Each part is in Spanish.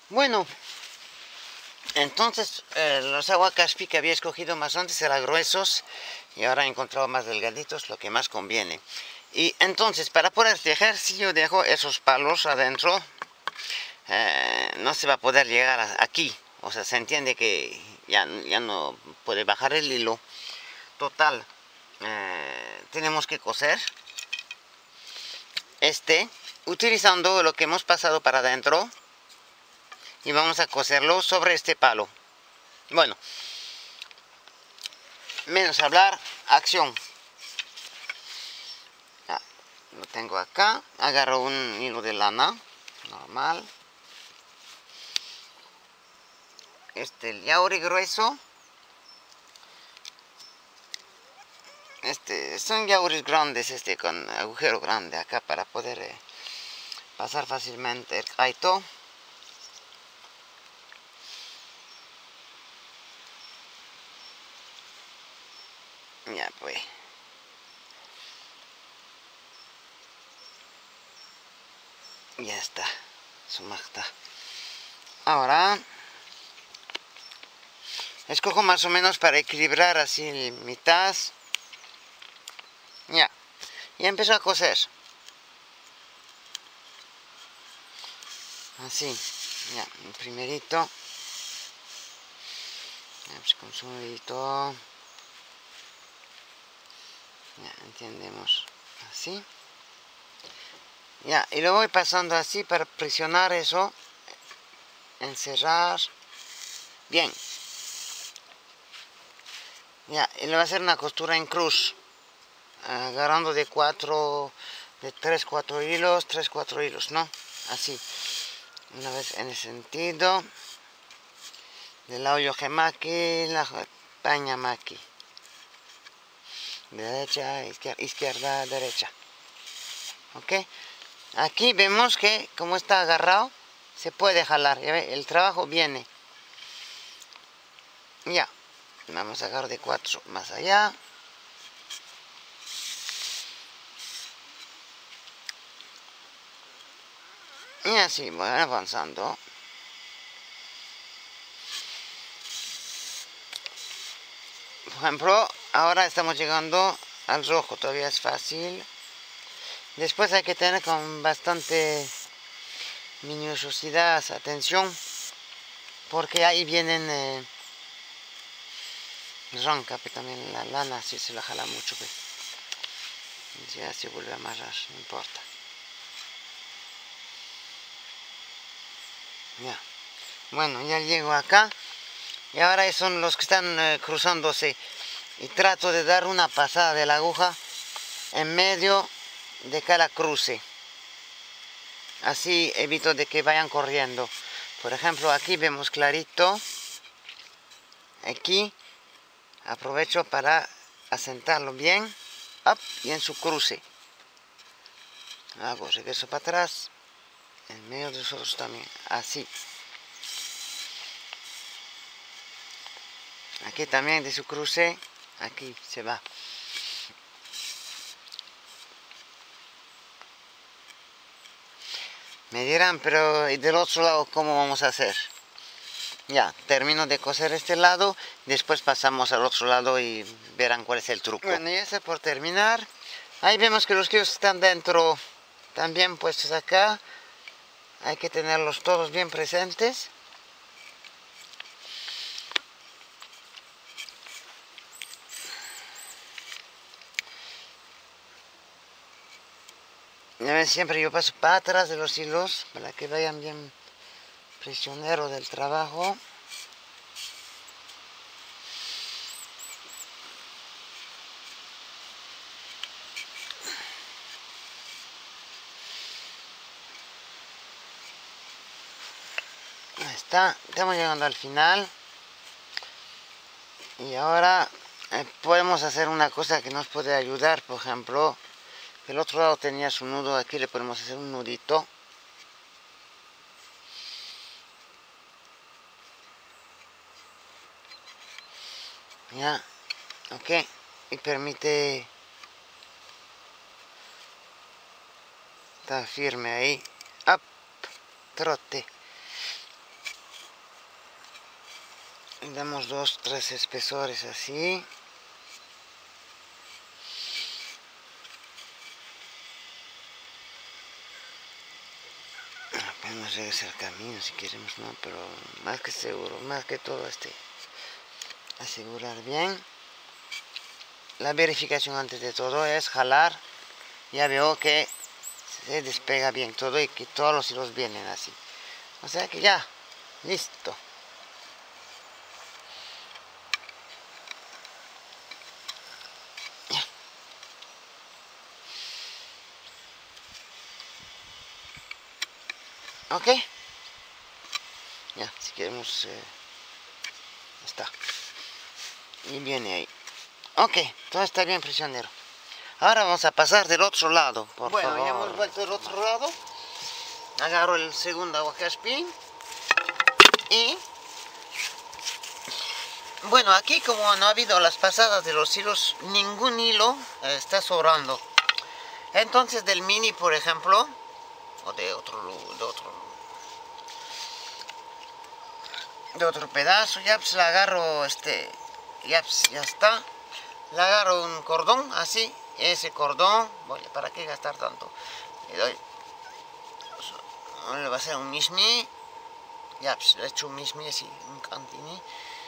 Bueno, entonces los aguacaspi que había escogido más antes eran gruesos y ahora he encontrado más delgaditos, lo que más conviene. Y entonces, para poder tejer, si yo dejo esos palos adentro, no se va a poder llegar aquí. O sea, se entiende que ya no puede bajar el hilo. Total, tenemos que coser utilizando lo que hemos pasado para adentro, y vamos a coserlo sobre este palo. Bueno, menos hablar, acción. Ya, lo tengo acá, agarro un hilo de lana normal, el yauri grueso. Son yauris grandes, con agujero grande acá para poder pasar fácilmente el kaito. Ya pues. Ya está. Sumachta. Ahora escojo más o menos para equilibrar así mitad. Ya. Y empiezo a coser. Así. Ya. El primerito. Con su dedito. Ya, entendemos. Así. Ya, y lo voy pasando así para presionar eso. Encerrar. Bien. Ya, y le voy a hacer una costura en cruz. Agarrando de 3, 4 hilos, 3, 4 hilos, ¿no? Así. Una vez en el sentido. Del lado yohemaki, la paña maki. Derecha, izquierda, derecha. ¿Ok? Aquí vemos que como está agarrado, se puede jalar. ¿Ya ve? El trabajo viene. Ya. Vamos a agarrar de 4 más allá. Y así voy avanzando. Por ejemplo, ahora estamos llegando al rojo, todavía es fácil. Después hay que tener con bastante minuciosidad, atención, porque ahí vienen ronca, pero también la lana si se la jala mucho, pues. Ya se vuelve a amarrar, no importa. Ya. Bueno, ya llego acá. Y ahora son los que están cruzándose. Y trato de dar una pasada de la aguja en medio de cada cruce. Así evito de que vayan corriendo. Por ejemplo, aquí vemos clarito. Aquí aprovecho para asentarlo bien. Up, y en su cruce. Hago regreso para atrás. En medio de nosotros también. Así. Aquí también de su cruce. Aquí se va. Me dirán, pero ¿y del otro lado cómo vamos a hacer? Ya, termino de coser este lado, después pasamos al otro lado y verán cuál es el truco. Bueno, ya está por terminar. Ahí vemos que los kilos están dentro, también puestos acá. Hay que tenerlos todos bien presentes. Ya ven, siempre yo paso para atrás de los hilos para que vayan bien prisioneros del trabajo. Ahí está, estamos llegando al final. Y ahora podemos hacer una cosa que nos puede ayudar, por ejemplo. El otro lado tenía su nudo, aquí le podemos hacer un nudito. Ya, ok, y permite estar firme ahí. Up, trote. damos 2-3 espesores así. Podemos regresar el camino si queremos, no, pero más que seguro, más que todo asegurar bien. La verificación antes de todo es jalar. Ya veo que se despega bien todo y que todos los hilos vienen así. O sea que ya, listo. Ya. Ok. Ya, si queremos, está. Y viene ahí. Ok, todo está bien, prisionero. Ahora vamos a pasar del otro lado, por favor. Bueno, ya hemos vuelto del otro lado. Agarro el segundo aguacaspín. Y bueno, aquí como no ha habido las pasadas de los hilos, ningún hilo está sobrando. Entonces del mini, por ejemplo, o de otro pedazo, ya pues le agarro ya está. Le agarro un cordón así, ese cordón, bueno, ¿para qué gastar tanto? Le doy, le va a hacer un mismi, ya pues le echo un mismi así, un cantini.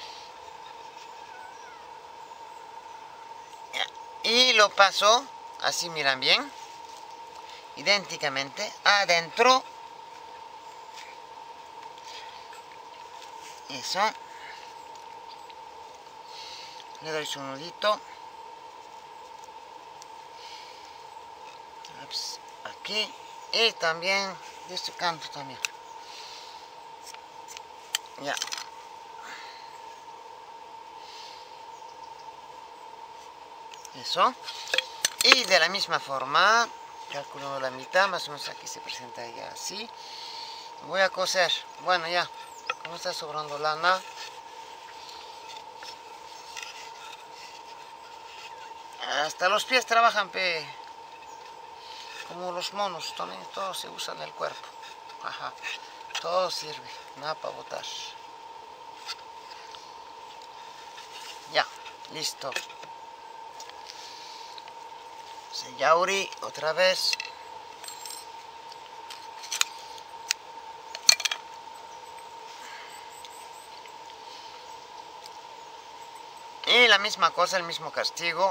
Y lo paso, así miran bien, idénticamente, adentro. Eso. Le doy su nudito. Aquí. Y también de este canto también. Ya. Eso. Y de la misma forma, calculando la mitad, más o menos aquí se presenta ya así. Voy a coser. Bueno, ya. Como está sobrando lana. Hasta los pies trabajan, como los monos, también todo se usa en el cuerpo. Ajá. Todo sirve, nada para botar. Ya, listo. Yauri, otra vez. Y la misma cosa, el mismo castigo.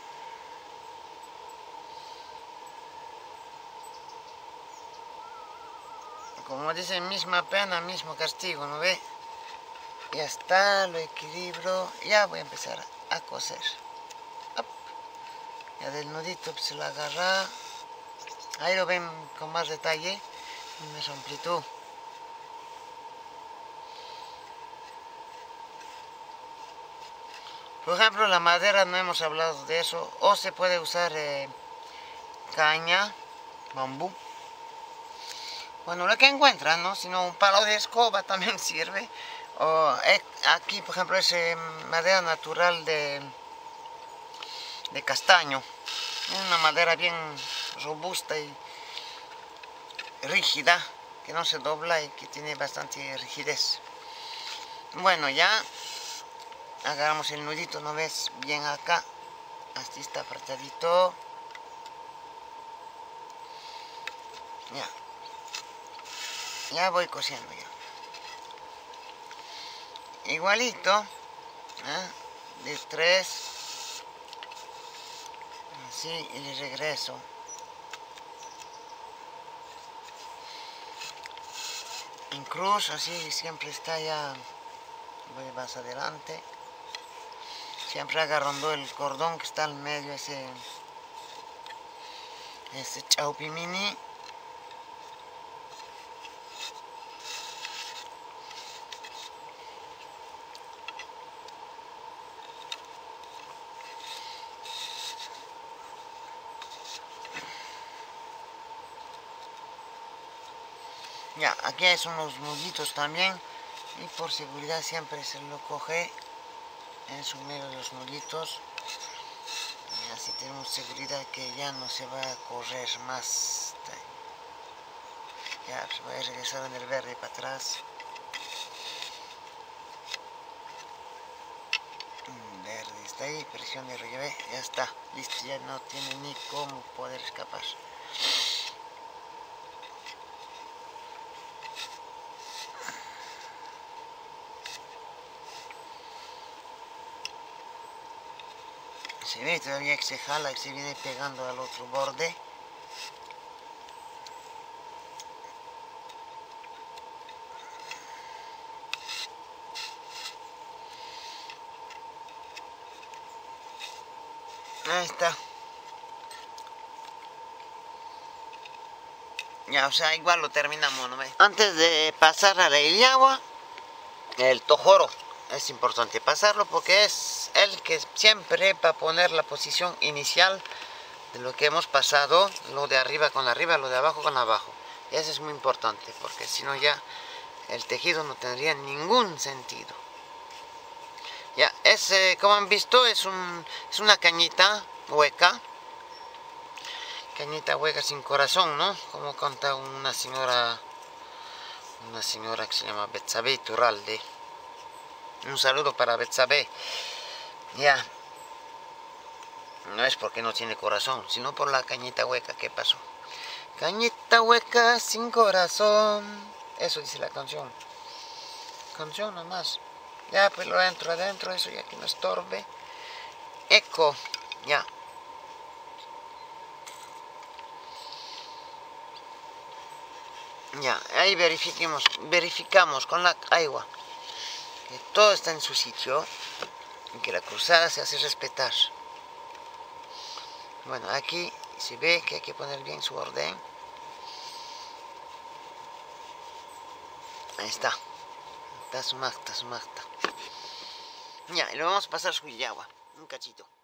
Como dice, misma pena, mismo castigo, ¿no ve? Ya está, lo equilibro. Ya voy a empezar a coser. Up. Ya del nudito pues, se lo agarra. Ahí lo ven con más detalle, más amplitud. Por ejemplo, la madera no hemos hablado de eso. O se puede usar caña, bambú. Bueno, lo que encuentran, ¿no? Si no, un palo de escoba también sirve. O aquí, por ejemplo, es madera natural de castaño. Es una madera bien robusta y rígida, que no se dobla y que tiene bastante rigidez. Bueno, ya agarramos el nudito, ¿no ves? Bien acá. Así está apretadito. Ya. Ya voy cosiendo ya. Igualito. De 3. Así y le regreso. En cruz, así siempre está ya. Voy más adelante. Siempre agarrando el cordón que está al medio, ese chaupi mini. Ya, aquí hay unos nuditos también. Y por seguridad siempre se lo coge en su medio de los nuditos. Y así tenemos seguridad que ya no se va a correr más. Ya, pues voy a regresar en el verde para atrás. hasta ahí, presión de rollo, ya está, listo, ya no tiene ni cómo poder escapar. Se ve todavía que se jala, que se viene pegando al otro borde. Ahí está. Ya, o sea, igual lo terminamos, ¿no? Antes de pasar a la iliagua, el tojoro. Es importante pasarlo porque es el que siempre va a poner la posición inicial de lo que hemos pasado, lo de arriba con arriba, lo de abajo con abajo. Y eso es muy importante porque si no ya el tejido no tendría ningún sentido. Ya, como han visto, es una cañita hueca. Cañita hueca sin corazón, ¿no? Como canta una señora que se llama Betsabe Iturralde. Un saludo para Betsabe. Ya. No es porque no tiene corazón, sino por la cañita hueca. ¿Qué pasó? Cañita hueca sin corazón. Eso dice la canción. Canción nomás. Ya, pues lo adentro, eso ya que no estorbe. Eco. Ya. Ya, ahí verificamos con la agua que todo está en su sitio y que la cruzada se hace respetar. Bueno, aquí se ve que hay que poner bien su orden. Ahí está. Está su magta. Ya, y le vamos a pasar su agua, un cachito.